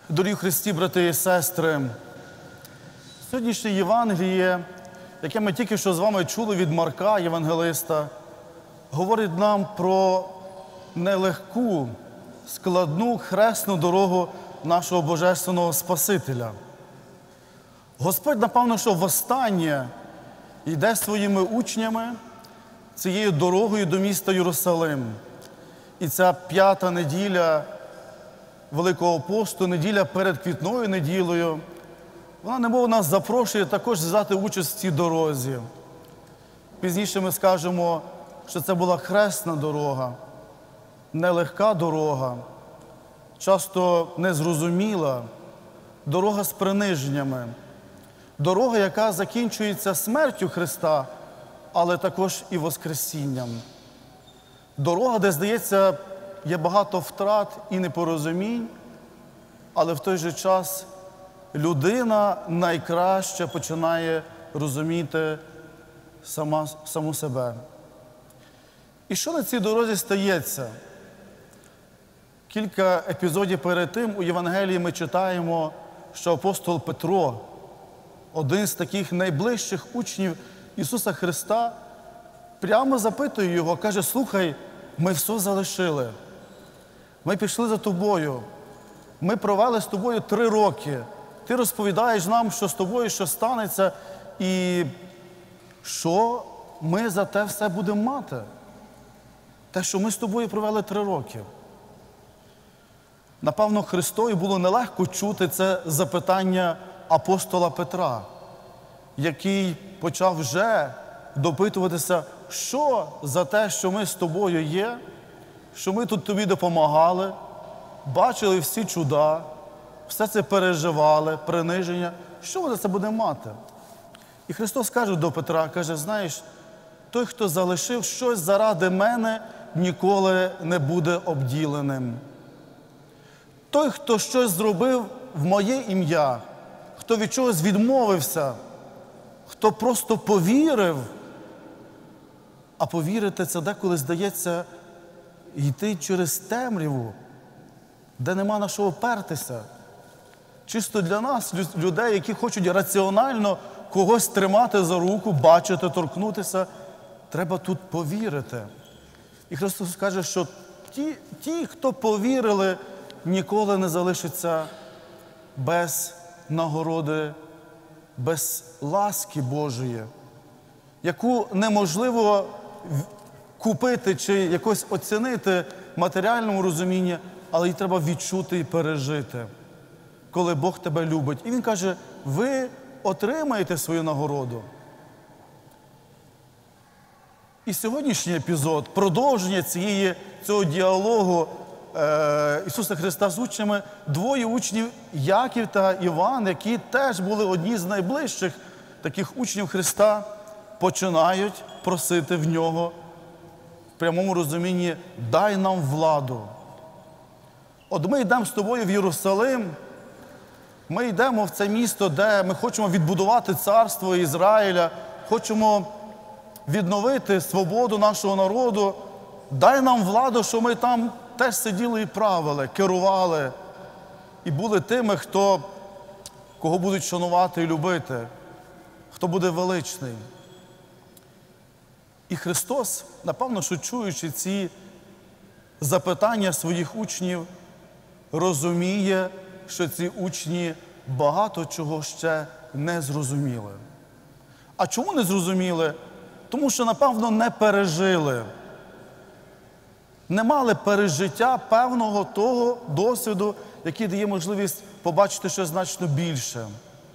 Дорогі в Христі, брати і сестри, сьогоднішнє Євангеліє, яке ми тільки що з вами чули від Марка, євангелиста, говорить нам про нелегку, складну, хресну дорогу нашого Божественного Спасителя. Господь, напевно, що востаннє йде своїми учнями цією дорогою до міста Єрусалим. І ця п'ята неділя Великого посту, неділя перед Квітною неділею, вона немов нас запрошує також взяти участь в цій дорозі. Пізніше ми скажемо, що це була хресна дорога, нелегка дорога, часто незрозуміла, дорога з приниженнями, дорога, яка закінчується смертю Христа, але також і Воскресінням. Дорога, де, здається, є багато втрат і непорозумінь, але в той же час людина найкраще починає розуміти саму себе. І що на цій дорозі стається? Кілька епізодів перед тим у Євангелії ми читаємо, що апостол Петро, один з таких найближчих учнів Ісуса Христа, прямо запитує його, каже: «Слухай, ми все залишили. Ми пішли за тобою. Ми провели з тобою 3 роки. Ти розповідаєш нам, що з тобою що станеться, і що ми за те все будемо мати? Те, що ми з тобою провели 3 роки». Напевно, Христові було нелегко чути це запитання апостола Петра, який почав вже допитуватися, що за те, що ми з тобою є, що ми тут тобі допомагали, бачили всі чуда, все це переживали, приниження, що ми за це будемо мати? І Христос каже до Петра, каже: «Знаєш, той, хто залишив щось заради мене, ніколи не буде обділеним. Той, хто щось зробив в моє ім'я, хто від чогось відмовився, хто просто повірив». А повірити – це деколи здається йти через темряву, де нема на що опертися. Чисто для нас, людей, які хочуть раціонально когось тримати за руку, бачити, торкнутися, треба тут повірити. І Христос каже, що ті, хто повірили, ніколи не залишаться без нагороди, без ласки Божої, яку неможливо купити чи якось оцінити в матеріальному розумінні, але її треба відчути і пережити, коли Бог тебе любить. І Він каже: ви отримаєте свою нагороду. І сьогоднішній епізод, продовження цього діалогу Ісуса Христа з учнями, 2 учнів, Яків та Іван, які теж були одні з найближчих таких учнів Христа, починають просити в Нього в прямому розумінні: «Дай нам владу». От ми йдемо з тобою в Єрусалим, ми йдемо в це місто, де ми хочемо відбудувати царство Ізраїля, хочемо відновити свободу нашого народу. Дай нам владу, що ми там теж сиділи і правили, керували, і були тими, кого будуть шанувати і любити, хто буде величний. І Христос, напевно, що чуючи ці запитання своїх учнів, розуміє, що ці учні багато чого ще не зрозуміли. А чому не зрозуміли? Тому що, напевно, не пережили. Не мали пережиття певного того досвіду, який дає можливість побачити щось значно більше.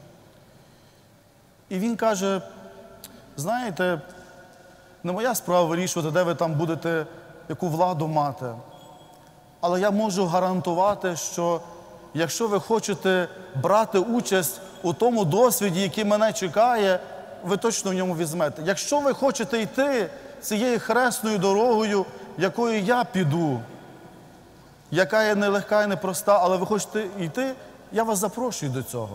І Він каже: знаєте, не моя справа вирішувати, де ви там будете, яку владу мати. Але я можу гарантувати, що якщо ви хочете брати участь у тому досвіді, який мене чекає, ви точно в ньому візьмете. Якщо ви хочете йти цією хресною дорогою, якою я піду, яка є нелегка і непроста, але ви хочете йти, я вас запрошую до цього.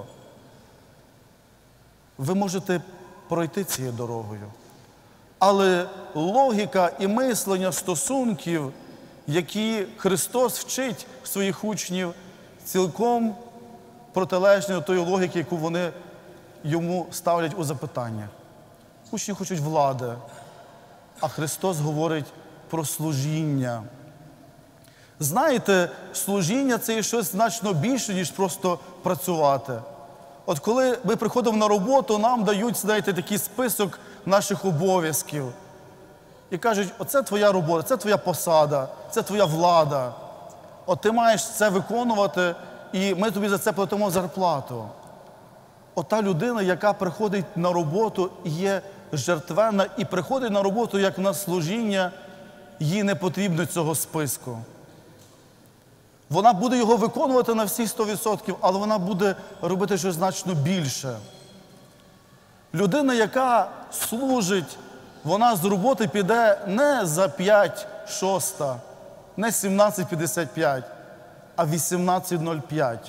Ви можете пройти цією дорогою. Але логіка і мислення стосунків, які Христос вчить своїх учнів, цілком протилежні тої логіки, яку вони йому ставлять у запитаннях. Учні хочуть влади, а Христос говорить про служіння. Знаєте, служіння – це є щось значно більше, ніж просто працювати. От коли ми приходимо на роботу, нам дають, знаєте, такий список наших обов'язків. І кажуть, оце твоя робота, це твоя посада, це твоя влада. От ти маєш це виконувати, і ми тобі за це платимо зарплату. От та людина, яка приходить на роботу і є жертвенна, і приходить на роботу як на служіння, їй не потрібно цього списку. Вона буде його виконувати на всі 100%, але вона буде робити щось значно більше. Людина, яка служить, вона з роботи піде не за 5:06, не 17:55, а 18:05.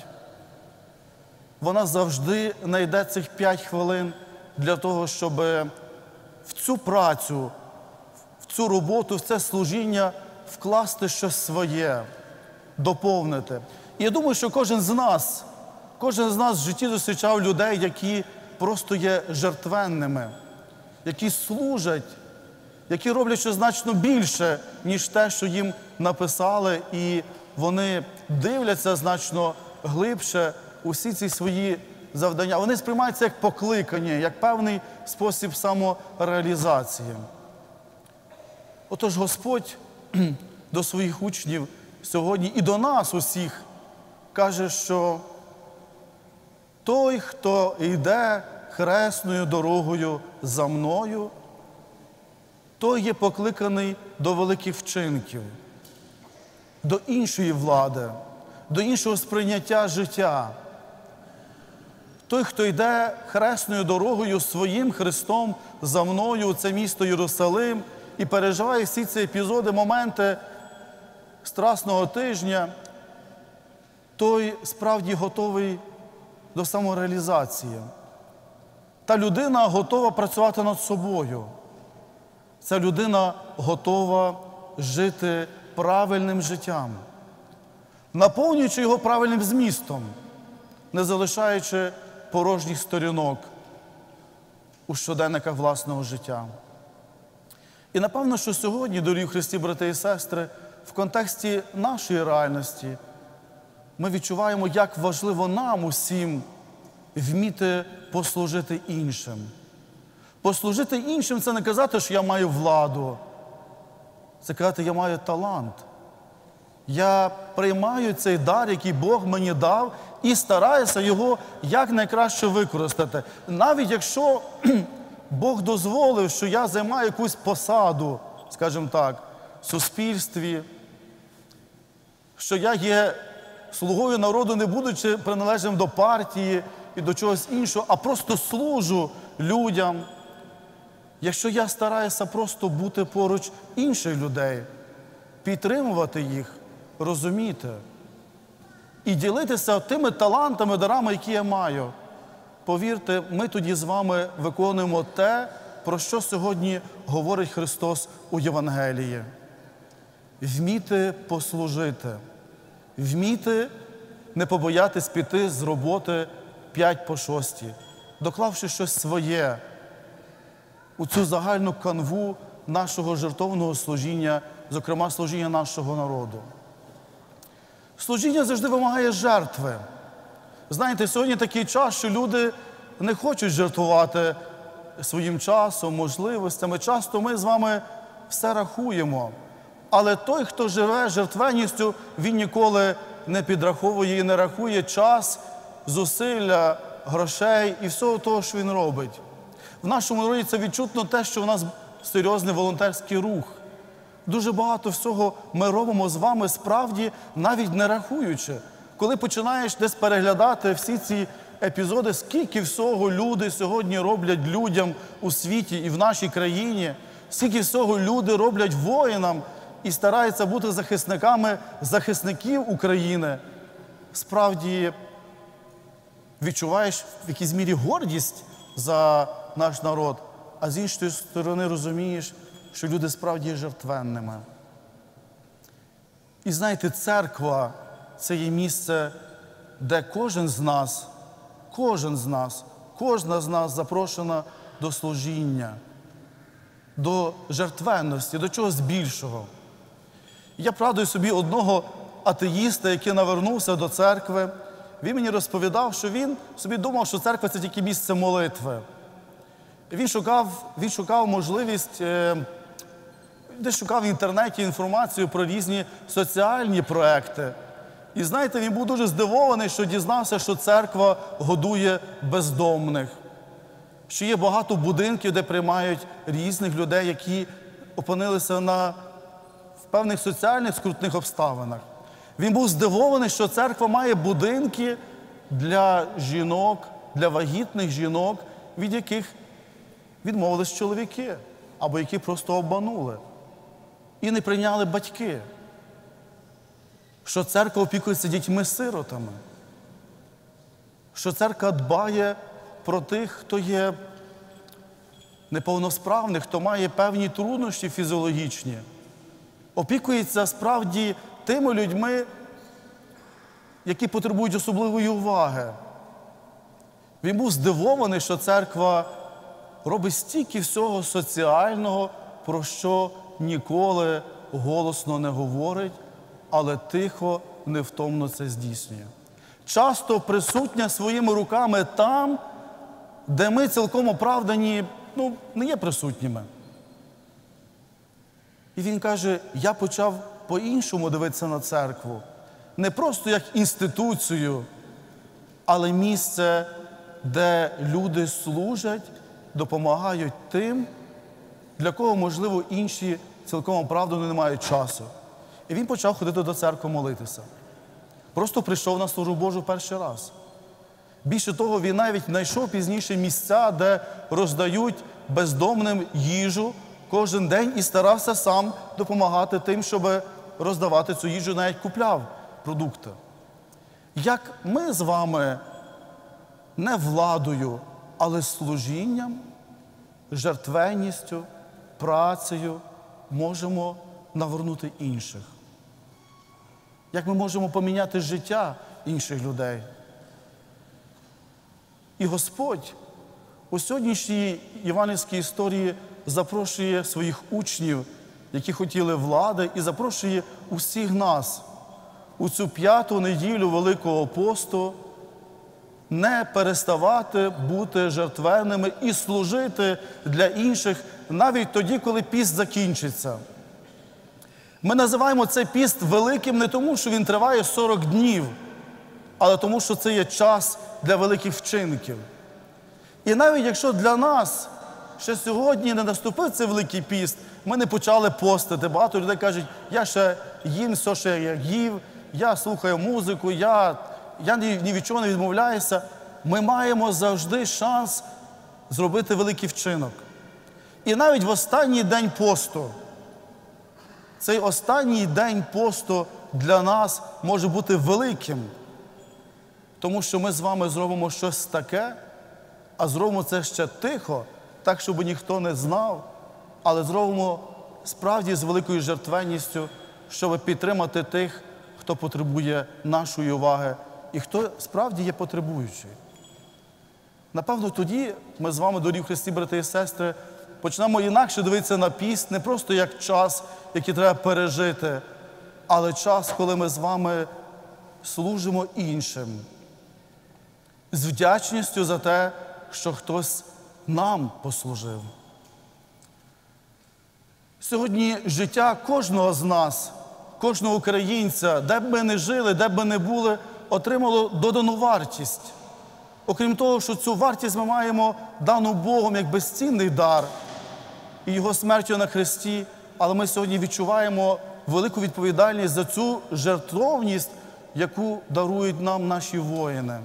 Вона завжди знайде цих 5 хвилин для того, щоб в цю працю, в цю роботу, в це служіння вкласти щось своє, доповнити. І я думаю, що кожен з нас в житті зустрічав людей, які просто є жертвенними, які служать, які роблять щось значно більше, ніж те, що їм написали, і вони дивляться значно глибше усі ці свої завдання. Вони сприймаються як покликання, як певний спосіб самореалізації. Отож Господь до своїх учнів сьогодні і до нас усіх каже, що той, хто йде хресною дорогою за мною, той є покликаний до великих вчинків, до іншої влади, до іншого сприйняття життя. Той, хто йде хресною дорогою своїм Христом за мною у це місто Єрусалим і переживає всі ці епізоди, моменти Страсного тижня, той справді готовий до самореалізації. Та людина готова працювати над собою. Ця людина готова жити правильним життям, наповнюючи його правильним змістом, не залишаючи порожніх сторінок у щоденниках власного життя. І напевно, що сьогодні, дорогі в Христі, брати і сестри, в контексті нашої реальності ми відчуваємо, як важливо нам усім вміти послужити іншим. Послужити іншим – це не казати, що я маю владу. Це казати, я маю талант. Я приймаю цей дар, який Бог мені дав, і стараюся його якнайкраще використати. Навіть якщо Бог дозволив, що я займаю якусь посаду, скажімо так, в суспільстві, що я є слугою народу, не будучи приналежним до партії і до чогось іншого, а просто служу людям. Якщо я стараюся просто бути поруч інших людей, підтримувати їх, розуміти і ділитися тими талантами, дарами, які я маю, повірте, ми тоді з вами виконуємо те, про що сьогодні говорить Христос у Євангелії. Вміти послужити, вміти не побоятись піти з роботи 5:06, доклавши щось своє у цю загальну канву нашого жертовного служіння, зокрема служіння нашого народу. Служіння завжди вимагає жертви. Знаєте, сьогодні такий час, що люди не хочуть жертвувати своїм часом, можливостями. Часто ми з вами все рахуємо. Але той, хто живе жертвенністю, він ніколи не підраховує і не рахує час, зусилля, грошей і всього того, що він робить. В нашому народі це відчутно те, що у нас серйозний волонтерський рух. Дуже багато всього ми робимо з вами справді, навіть не рахуючи. Коли починаєш десь переглядати всі ці епізоди, скільки всього люди сьогодні роблять людям у світі і в нашій країні, скільки всього люди роблять воїнам і стараються бути захисниками захисників України, справді відчуваєш в якійсь мірі гордість за наш народ, а з іншої сторони розумієш, що люди справді є жертвенними. І знаєте, церква – це є місце де кожен з нас, кожна з нас запрошена до служіння, до жертвенності, до чогось більшого. Я пригадую собі одного атеїста, який навернувся до церкви. Він мені розповідав, що він собі думав, що церква – це тільки місце молитви. Він шукав можливість, десь шукав в інтернеті інформацію про різні соціальні проекти. І знаєте, він був дуже здивований, що дізнався, що церква годує бездомних, що є багато будинків, де приймають різних людей, які опинилися в певних соціальних скрутних обставинах. Він був здивований, що церква має будинки для жінок, для вагітних жінок, від яких відмовились чоловіки, або які просто обманули і не прийняли батьки. Що церква опікується дітьми-сиротами, що церква дбає про тих, хто є неповносправних, хто має певні труднощі фізіологічні, опікується справді тими людьми, які потребують особливої уваги. Він був здивований, що церква робить стільки всього соціального, про що ніколи голосно не говорить, але тихо, невтомно це здійснює. Часто присутня своїми руками там, де ми цілком оправдані, не є присутніми. І він каже, я почав по-іншому дивитися на церкву. Не просто як інституцію, але місце, де люди служать, допомагають тим, для кого, можливо, інші цілком оправдано не мають часу. І він почав ходити до церкви молитися. Просто прийшов на службу Божу перший раз. Більше того, він навіть знайшов пізніше місця, де роздають бездомним їжу кожен день і старався сам допомагати тим, щоб роздавати цю їжу, навіть купляв продукти. Як ми з вами не владою, але служінням, жертвенністю, працею можемо навернути інших? Як ми можемо поміняти життя інших людей? І Господь у сьогоднішній євангельській історії запрошує своїх учнів, які хотіли влади, і запрошує усіх нас у цю 5-ту неділю Великого посту не переставати бути жертвенними і служити для інших навіть тоді, коли піст закінчиться. Ми називаємо цей піст великим не тому, що він триває 40 днів, але тому, що це є час для великих вчинків. І навіть якщо для нас ще сьогодні не наступив цей Великий піст, ми не почали постити. Багато людей кажуть, я ще їм все, що я їв, я слухаю музику, я ні від чого не відмовляюся. Ми маємо завжди шанс зробити великий вчинок. І навіть в останній день посту, цей останній день посту для нас може бути великим, тому що ми з вами зробимо щось таке, а зробимо це ще тихо, так, щоб ніхто не знав, але зробимо справді з великою жертвенністю, щоб підтримати тих, хто потребує нашої уваги і хто справді є потребуючий. Напевно, тоді ми з вами, дорогі в Христі, брати і сестри, почнемо інакше дивитися на піст, не просто як час, який треба пережити, але час, коли ми з вами служимо іншим. З вдячністю за те, що хтось нам послужив. Сьогодні життя кожного з нас, кожного українця, де б ми не жили, де б ми не були, отримало додану вартість. Окрім того, що цю вартість ми маємо дану Богом як безцінний дар і Його смертю на хресті, але ми сьогодні відчуваємо велику відповідальність за цю жертовність, яку дарують нам наші воїни.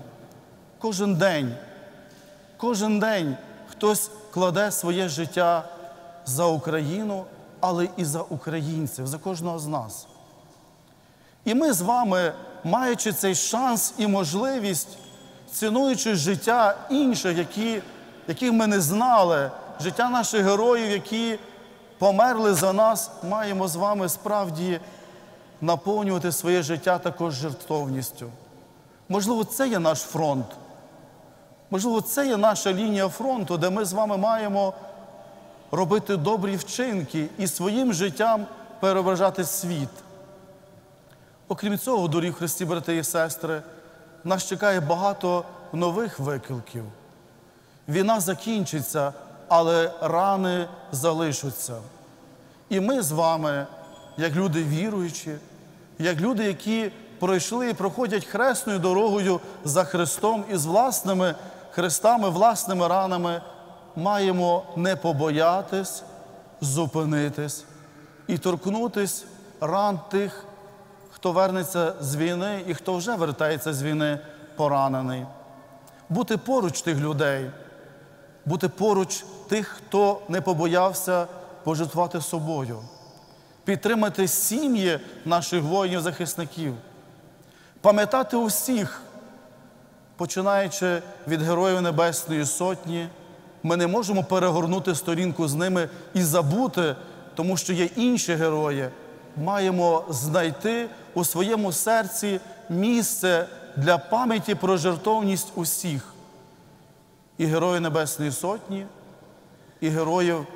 Кожен день хтось кладе своє життя за Україну, але і за українців, за кожного з нас. І ми з вами, маючи цей шанс і можливість, цінуючи життя інших, яких ми не знали, життя наших героїв, які померли за нас, маємо з вами справді наповнювати своє життя також жертовністю. Можливо, це є наш фронт. Можливо, це є наша лінія фронту, де ми з вами маємо робити добрі вчинки і своїм життям переображати світ. Окрім цього, дорогі в Христі, брати і сестри, нас чекає багато нових викликів. Війна закінчиться, але рани залишаться. І ми з вами, як люди віруючі, як люди, які пройшли і проходять хресною дорогою за Христом і з власними хрестами, власними ранами, маємо не побоятись, зупинитись і торкнутись ран тих, хто вернеться з війни і хто вже вертається з війни поранений. Бути поруч тих людей, бути поруч тих, хто не побоявся пожертвувати собою, підтримати сім'ї наших воїнів-захисників, пам'ятати усіх, починаючи від Героїв Небесної Сотні. Ми не можемо перегорнути сторінку з ними і забути, тому що є інші герої. Маємо знайти у своєму серці місце для пам'яті про жертовність усіх. І Героїв Небесної Сотні, і героїв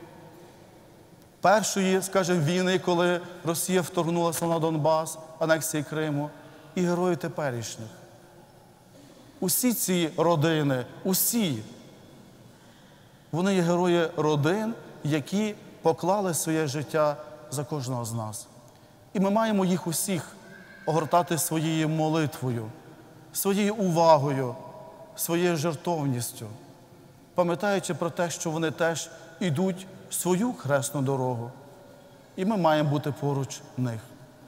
першої, скажімо, війни, коли Росія вторгнулася на Донбас, анексії Криму, і героїв теперішніх. Усі ці родини, усі, вони є герої родин, які поклали своє життя за кожного з нас. І ми маємо їх усіх огортати своєю молитвою, своєю увагою, своєю жертовністю, пам'ятаючи про те, що вони теж ідуть свою хресну дорогу. І ми маємо бути поруч них.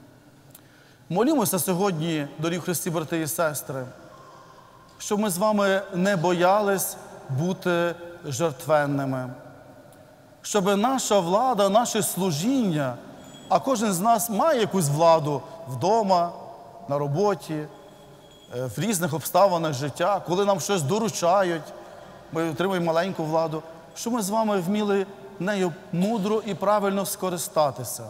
Молімося сьогодні, дорогі в Христі, брати і сестри, щоб ми з вами не боялись бути жертвенними. Щоб наша влада, наше служіння, а кожен з нас має якусь владу вдома, на роботі, в різних обставинах життя, коли нам щось доручають, ми отримуємо маленьку владу, щоб ми з вами вміли нею мудро і правильно скористатися.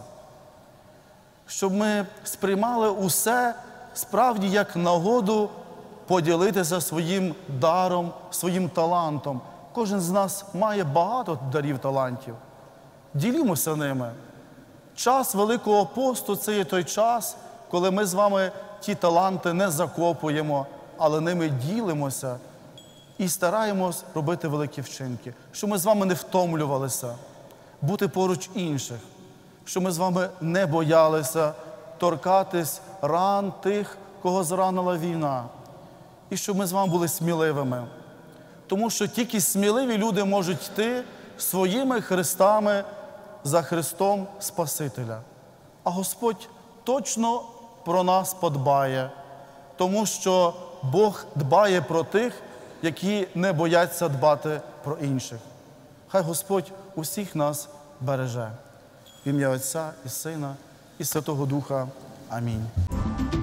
Щоб ми сприймали усе справді як нагоду поділитися своїм даром, своїм талантом. Кожен з нас має багато дарів, талантів. Ділімося ними. Час Великого посту – це є той час, коли ми з вами ті таланти не закопуємо, але ними ділимося і стараємось робити великі вчинки. Щоб ми з вами не втомлювалися, бути поруч інших. Щоб ми з вами не боялися торкатись ран тих, кого зранила війна. І щоб ми з вами були сміливими. Тому що тільки сміливі люди можуть йти своїми хрестами за Христом Спасителя. А Господь точно про нас подбає, тому що Бог дбає про тих, які не бояться дбати про інших. Хай Господь усіх нас береже. В ім'я Отця і Сина і Святого Духа. Амінь.